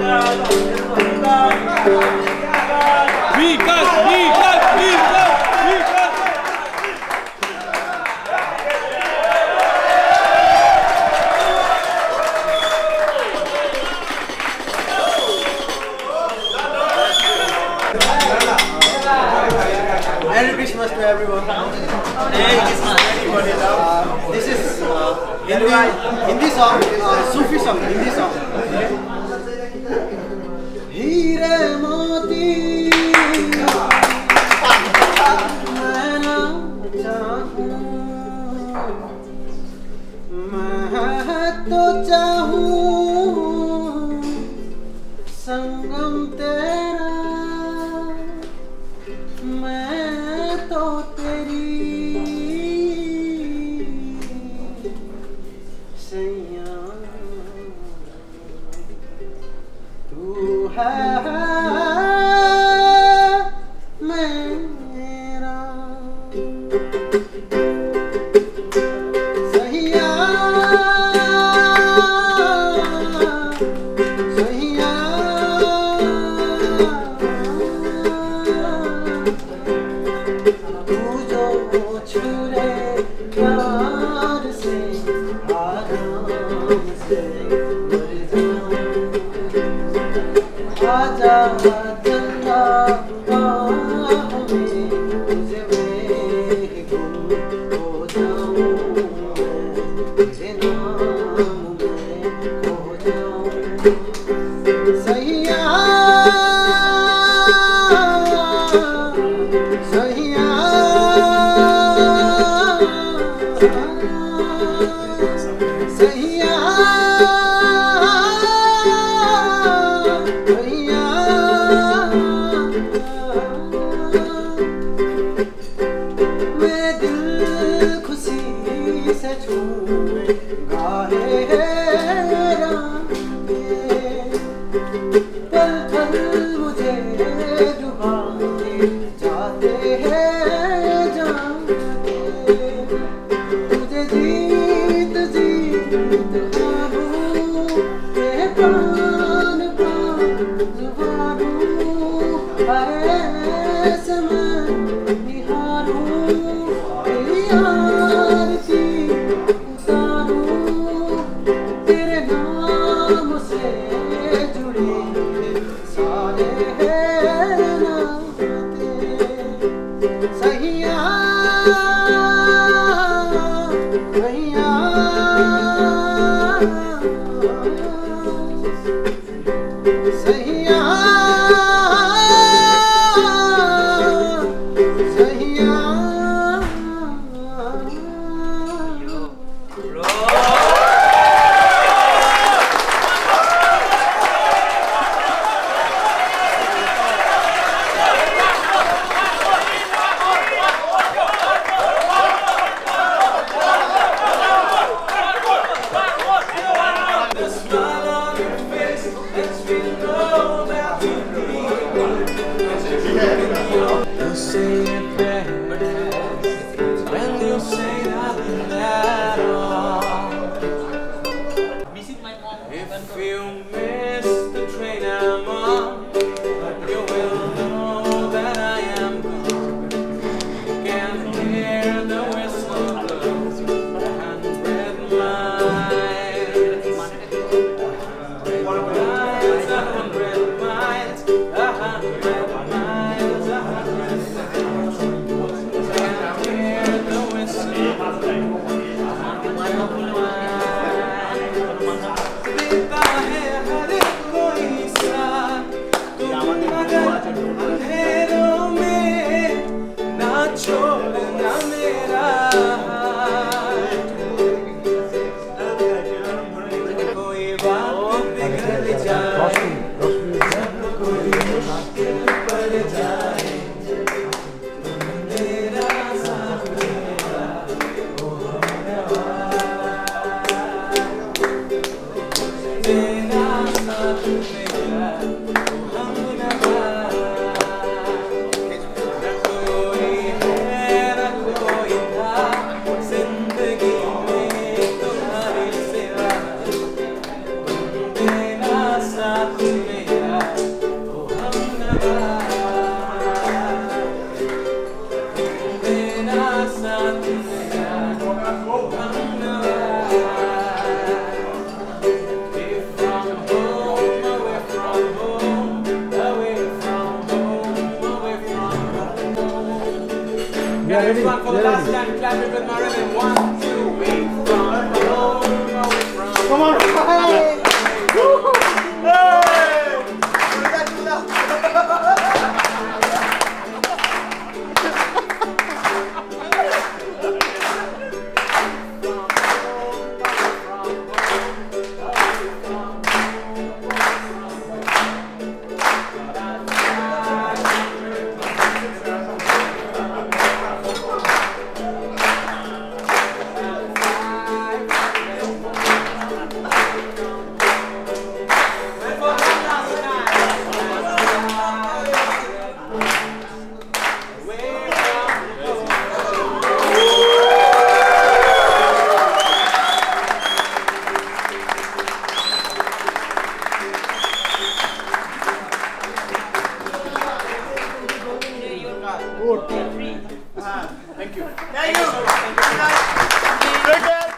Merry Christmas to everyone. Merry Christmas, everybody. This is Hindi song, Sufi song, Hindi song. Heere moti maina chahu, main to chahu sangam tera. तो तेरी सैया तू है मेरा सैया सैया छुरे प्यार से आराम से मर जाऊं आजा चंदा बाहों में तुझे मैं गुम हो जाऊं तेरे नाम में खो जाऊं सैया सैया सैया सैया मैं दिल खुशी से झूमेगा पल पल मुझे डुबाते जाते हैं जाते तुझे जीत जीत ख्वाबों के प्राण प्राण जुबानों ऐसे मैं निहारूं तेरी आरती उतारूं तेरे नाम से जुड़े सारे नाते सैया सैया सैया सैया You say it best when you say nothing at all. If you miss the train I'm on, you will know that I am gone. You can hear the whistle blow 100 miles. 100 miles, 100 miles, 100 miles. Not this one for the last time. Clap it with my rhythm. 1, 2, 3. Come on. Hey. Thank you. Thank you.